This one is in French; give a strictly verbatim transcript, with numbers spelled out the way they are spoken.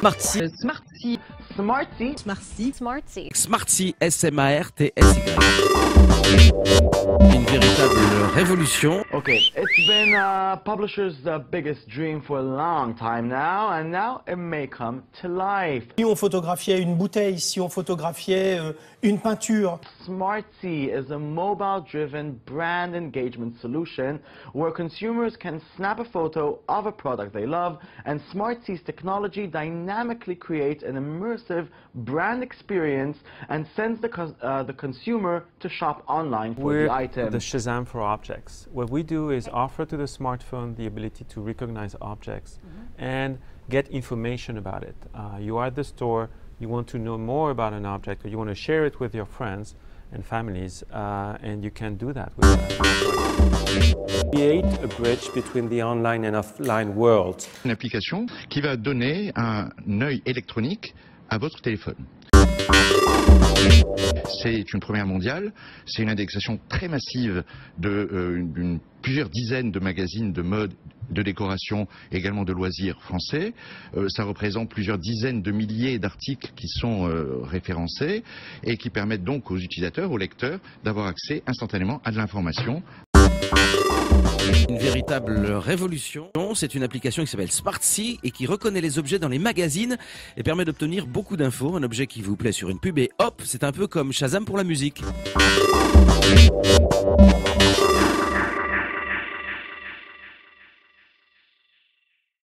Smartcy. Smartcy. Smartcy. Smartcy. Smartcy. Smartcy, S M A R T S Y. Une véritable révolution. Okay, it's been a publisher's uh, biggest dream for a long time now, and now it may come to life. Si on photographiait une bouteille, si on photographiait euh, une peinture. Smartcy is a mobile-driven brand engagement solution where consumers can snap a photo of a product they love, and Smartcy's technology dynamically creates an immersive brand experience and sends the, cos uh, the consumer to shop online for We're the item. the Shazam for objects. What we do is offer to the smartphone the ability to recognize objects mm-hmm. and get information about it. Uh, you are at the store, you want to know more about an object, or you want to share it with your friends and families, uh, and you can do that with that. Create a bridge between the online and offline world. Une application qui va donner un œil électronique à votre téléphone. C'est une première mondiale, c'est une indexation très massive de euh, une, une, plusieurs dizaines de magazines de mode, de décoration, également de loisirs français. Euh, ça représente plusieurs dizaines de milliers d'articles qui sont euh, référencés et qui permettent donc aux utilisateurs, aux lecteurs, d'avoir accès instantanément à de l'information. Une véritable révolution. C'est une application qui s'appelle Smartcy et qui reconnaît les objets dans les magazines et permet d'obtenir beaucoup d'infos. Un objet qui vous plaît sur une pub et hop, c'est un peu comme Shazam pour la musique.